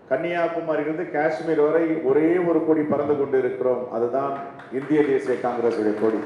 கன்னியாகுமரியிலிருந்து காஷ்மீர் வரை ஒரே ஒரு கொடி பறந்து கொண்டு இருக்கிறோம். அதுதான் இந்திய தேசிய காங்கிரசுடைய கொடி.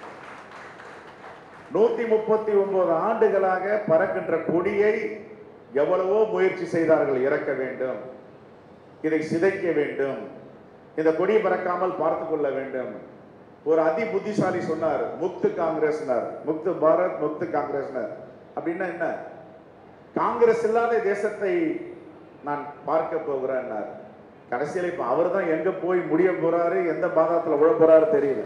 139 ஆண்டுகளாக பறக்கின்ற கொடியை எவ்வளவோ முயற்சி செய்தார்கள். இறக்க வேண்டும், இதை சிதைக்க வேண்டும், இந்த கொடி பறக்காமல் பார்த்து கொள்ள வேண்டும். ஒரு அதி புத்திசாலி சொன்னார், முக்து காங்கிரஸ்னர், முக்து பாரத், முக்து காங்கிரஸ்னர். அப்படின்னா என்ன? காங்கிரஸ் இல்லாத தேசத்தை நான் பார்க்க போகிறேன். கடைசியில் இப்ப அவர் தான் எங்க போய் முடிய போறாரு, எந்த பாதத்துல விழ போறாரு தெரியல.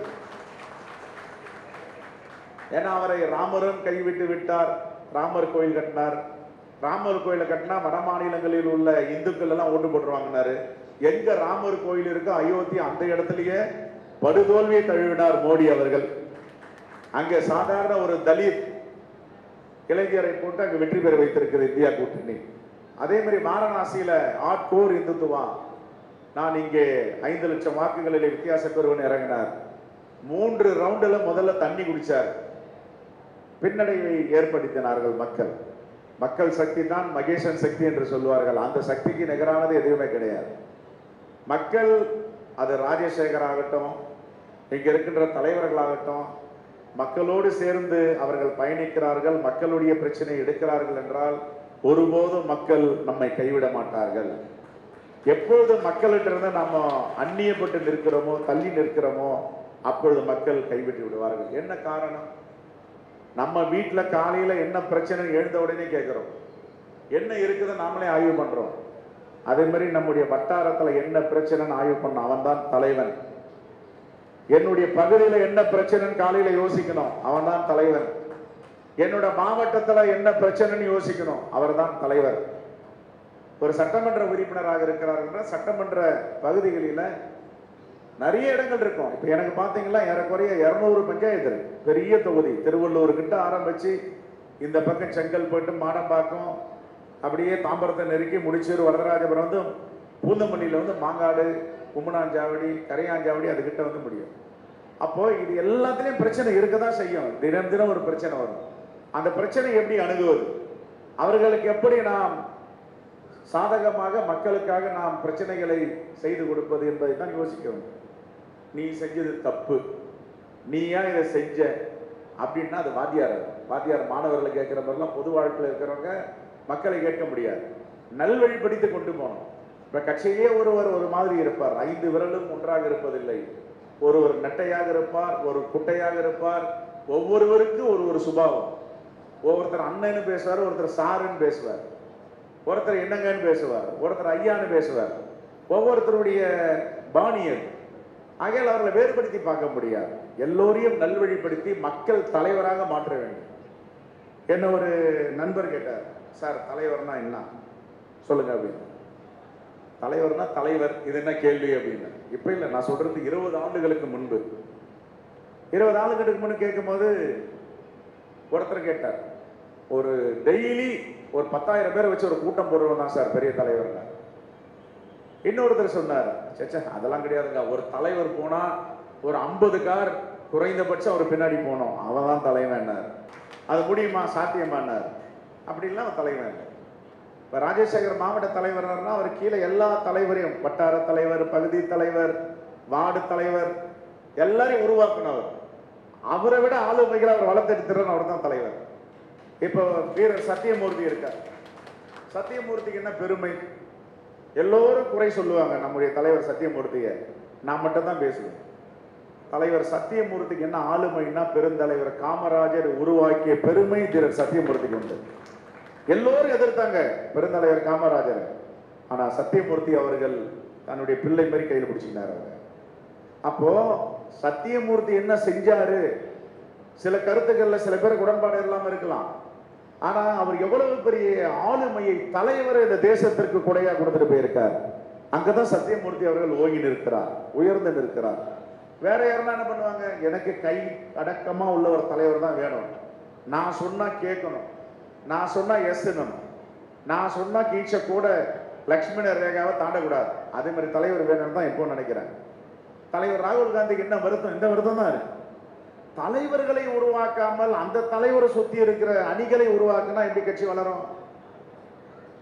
ஏன்னா அவரை ராமரும் கைவிட்டு விட்டார். ராமர் கோயில் கட்டினார். ராமர் கோயிலை கட்டினா வட மாநிலங்களில் உள்ள இந்துக்கள் எல்லாம் ஓட்டு போட்டுருவாங்கன்னாரு. எங்க ராமர் கோயில் இருக்கோ அயோத்தி, அந்த இடத்துலயே படுதோல்வியை தழுவினார் மோடி அவர்கள். அங்க சாதாரண ஒரு தலித் இளைஞரை போட்டு அங்க வெற்றி பெற வைத்திருக்கிறது இந்தியா கூட்டணி. அதே மாதிரி வாரணாசியில ஆட்கோர் இந்துத்துவா, நான் இங்கே 5 லட்சம் வாக்குகளில் வித்தியாச பெறுவன் இறங்கினார். 3 ரவுண்டுல முதல்ல தண்ணி குடிச்சார். பின்னடைவை ஏற்படுத்தினார்கள் மக்கள். மக்கள் சக்தி தான் மகேசன் சக்தி என்று சொல்வார்கள். அந்த சக்திக்கு நிகரானது எதுவுமே கிடையாது. மக்கள், அது ராஜசேகர் ஆகட்டும், இங்க இருக்கின்ற தலைவர்களாகட்டும், மக்களோடு சேர்ந்து அவர்கள் பயணிக்கிறார்கள், மக்களுடைய பிரச்சனை எடுக்கிறார்கள் என்றால் ஒருபோதும் மக்கள் நம்மை கைவிட மாட்டார்கள். எப்பொழுது மக்களிட்டிருந்து நம்ம அந்நியப்பட்டு நிற்கிறோமோ, தள்ளி நிற்கிறோமோ, அப்பொழுது மக்கள் கைவிட்டு விடுவார்கள். என்ன காரணம்? நம்ம வீட்டுல காலையில என்ன பிரச்சனை எழுந்த உடனே கேட்கிறோம், என்ன இருக்குது நாமளே ஆய்வு பண்றோம். அதே மாதிரி நம்முடைய வட்டாரத்துல என்ன பிரச்சனைன்னு ஆய்வு பண்ண அவன் தான் தலைவன். என்னுடைய பகுதியில என்ன பிரச்சனைன்னு காலையில யோசிக்கணும், அவன் தான் தலைவன். என்னோட மாவட்டத்துல என்ன பிரச்சனைன்னு யோசிக்கணும், அவர் தான் தலைவர். ஒரு சட்டமன்ற உறுப்பினராக இருக்கிறார்கள். சட்டமன்ற பகுதிகளில நிறைய இடங்கள் இருக்கும். இப்ப எனக்கு பாத்தீங்கன்னா ஏறக்குறைய 200 பஞ்சாயத்து இருக்கு. பெரிய தொகுதி. திருவள்ளூர் கிட்ட ஆரம்பிச்சு இந்த பக்கம் செங்கல்பட்டு, மாடம்பாக்கம், அப்படியே தாம்பரத்தை நெருக்கி முடிச்சூர், வரதராஜபுரம் வந்து பூந்தமல்லியில வந்து மாங்காடு, கும்மனாஞ்சாவடி, கரையாஞ்சாவடி அதுகிட்ட வந்து முடியும். அப்போ இது எல்லாத்துலயும் பிரச்சனை இருக்கதான் செய்யும். தினம் தினம் ஒரு பிரச்சனை வரும். அந்த பிரச்சனை எப்படி அணுகுவது, அவர்களுக்கு எப்படி நாம் சாதகமாக மக்களுக்காக நாம் பிரச்சனைகளை செய்து கொடுப்பது என்பதை தான் யோசிக்க வேண்டும். நீ செஞ்சது தப்பு, நீ ஏன் இதை செஞ்ச அப்படின்னா அது வாத்தியார் மாணவர்களை கேட்கிற மாதிரிலாம் பொது வாழ்க்கையில் இருக்கிறவங்க மக்களை கேட்க முடியாது. நல்வழிப்படுத்தி கொண்டு போகணும். இப்ப கட்சியிலே ஒருவர் ஒரு மாதிரி இருப்பார். 5 விரலும் ஒன்றாக இருப்பதில்லை. ஒருவர் நெட்டையாக இருப்பார், ஒரு குட்டையாக இருப்பார். ஒவ்வொருவருக்கும் ஒரு சுபாவம். ஒவ்வொருத்தர் அண்ணன்னு பேசுவார், ஒருத்தர் சாருன்னு பேசுவார், ஒருத்தர் என்னங்கன்னு பேசுவார், ஒருத்தர் ஐயான்னு பேசுவார். ஒவ்வொருத்தருடைய பாணியர். ஆகையால் அவர்களை வேறுபடுத்தி பார்க்க முடியாது. எல்லோரையும் நல்வழிப்படுத்தி மக்கள் தலைவராக மாற்ற வேண்டும். என்ன ஒரு நண்பர் கேட்டார், சார் தலைவர்னா என்ன சொல்லுங்க அப்படின்னு. தலைவர்னா தலைவர், இது என்ன கேள்வி அப்படின்னு. இப்ப இல்லை, நான் சொல்றது 20 ஆண்டுகளுக்கு முன்பு. 20 ஆண்டுகளுக்கு முன்பு கேட்கும் போது ஒருத்தர் கேட்டார், ஒரு டெய்லி ஒரு 10,000 பேரை வச்சு ஒரு கூட்டம் போடுறவன் தான் சார் பெரிய தலைவர். இன்னொருத்தர் சொன்னார், சேச்சா அதெல்லாம் கிடையாதுங்க, ஒரு தலைவர் போனா ஒரு 50 கார் குறைந்தபட்சம் அவர் பின்னாடி போனோம், அவன் தான் தலைவன். அது முடியுமா, சாத்தியமானார்? அப்படின்லாம் அவன் தலைவன். இப்ப ராஜசேகர் மாவட்ட தலைவர்னா அவர் கீழே எல்லா தலைவரையும், வட்டார தலைவர், பகுதி தலைவர், வார்டு தலைவர் எல்லாரையும் உருவாக்குனவர். அவரை விட ஆளுமைகளை அவர் வளர்த்தெடுத்துறன்னு அவர் தான் தலைவர். இப்போ வீரர் சத்தியமூர்த்தி இருக்கார். சத்தியமூர்த்திக்கு என்ன பெருமை? எல்லோரும் குறை சொல்லுவாங்க நம்முடைய தலைவர் சத்தியமூர்த்தியை, நான் மட்டும் தான் பேசுவேன். தலைவர் சத்தியமூர்த்திக்கு என்ன ஆளுமைன்னா, பெருந்தலைவர் காமராஜர் உருவாக்கிய பெருமை வீரர் சத்தியமூர்த்திக்கு உண்டு. எல்லோரும் எதிர்த்தாங்க பெருந்தலைவர் காமராஜர். ஆனா சத்தியமூர்த்தி அவர்கள் தன்னுடைய பிள்ளை மாதிரி கையில் பிடிச்சிக்கினார். அப்போ சத்தியமூர்த்தி என்ன செஞ்சாரு, சில கருத்துக்கள்ல சில பேருக்கு உடன்பாடு இல்லாம இருக்கலாம். ஆனா அவர் எவ்வளவு பெரிய ஆளுமையை, தலைவரை இந்த தேசத்திற்கு கொடையா கொடுத்துட்டு போயிருக்கார். அங்கதான் சத்தியமூர்த்தி அவர்கள் ஓங்கி நிற்கிறார், உயர்ந்து நிற்கிறார். வேற யாருன்னா என்ன பண்ணுவாங்க, எனக்கு கை அடக்கமா உள்ள ஒரு தலைவர் தான் வேணும், நான் சொன்னா கேட்கணும், நான் சொன்னா எஸ்னும், நான் சொன்னா கீழ்ச்ச கூட லக்ஷ்மண ரேகாவை தாண்டக்கூடாது, அதே மாதிரி தலைவர் வேணும்னு தான் இப்போ நினைக்கிறேன். தலைவர் ராகுல் காந்திக்கு என்ன வருத்தம்? இந்த வருத்தம் தான் இருக்கு. தலைவர்களை உருவாக்காமல் அந்த தலைவரை சுத்தி இருக்கிற அணிகளை உருவாக்குனா எப்படி கட்சி வளரும்?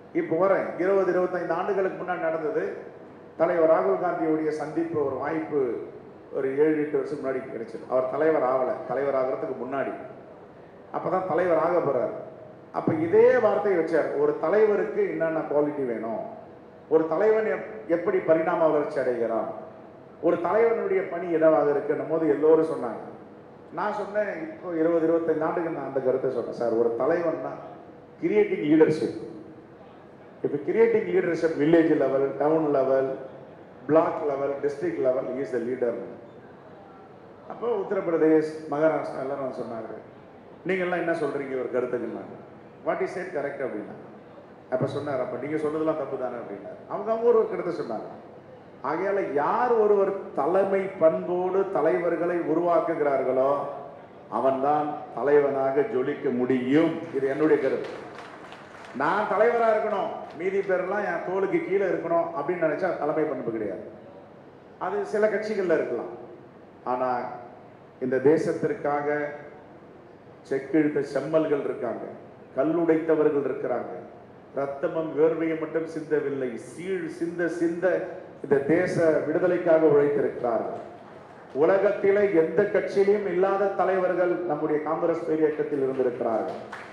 இப்போ வரேன் 20-25 ஆண்டுகளுக்கு முன்னாடி நடந்தது. தலைவர் ராகுல் காந்தியுடைய சந்திப்பு ஒரு வாய்ப்பு ஒரு 7-8 வருஷம் முன்னாடி கிடைச்சது. அவர் தலைவர் ஆகலை, தலைவர் ஆகிறதுக்கு முன்னாடி. அப்பதான் தலைவர் ஆக போறார். அப்ப இதே வார்த்தையை வச்சார், ஒரு தலைவருக்கு என்னென்ன குவாலிட்டி வேணும், ஒரு தலைவன் எப்படி பரிணாம வளர்ச்சி அடைகிறான், ஒரு தலைவனுடைய பணி என்னவாக இருக்குன்னும் போது எல்லோரும் சொன்னாங்க. நான் சொன்னேன், இப்போ 20-25 ஆண்டுகள் நான் அந்த கருத்தை சொன்னேன். சார், ஒரு தலைவன்னா கிரியேட்டிங் லீடர்ஷிப். இப்போ creating leadership village level, town level, block level, district level is the leader. அப்போ உத்தரப்பிரதேஷ், மகாராஷ்டிரா எல்லாரும் சொன்னாங்க, நீங்கள்லாம் என்ன சொல்றீங்க ஒரு கருத்துக்குன்னாங்க. வாட் இஸ் சேட் கரெக்ட் அப்படின்னா. அப்போ சொன்னார், அப்போ நீங்கள் சொன்னதெல்லாம் தப்பு தானே அப்படின்னாரு. அவங்க ஒரு கருத்தை சொன்னாங்க. ஆகையால யார் ஒருவர் தலைமை பண்போடு தலைவர்களை உருவாக்குகிறார்களோ அவன்தான் தலைவனாக ஜொலிக்க முடியும். இது என்னுடைய கருத்து. நான் தலைவராக இருக்கணும், மீதி பேரெல்லாம் என் தோளுக்கு கீழே இருக்கணும் அப்படின்னு நினைச்சா தலைமை பண்பு கிடையாது. அது சில கட்சிகள்ல இருக்கலாம். ஆனா இந்த தேசத்திற்காக செக்கிழுத்த செம்மல்கள் இருக்காங்க, கல்லுடைத்தவர்கள் இருக்கிறாங்க, ரத்தமும் வேர்வையும் மட்டும் சிந்தவில்லை, சிந்த சிந்த இந்த தேச விடுதலைக்காக உழைத்திருக்கிறார்கள். உலகத்திலே எந்த கட்சியிலும் இல்லாத தலைவர்கள் நம்முடைய காங்கிரஸ் பேரியக்கத்தில் இருந்திருக்கிறார்கள்.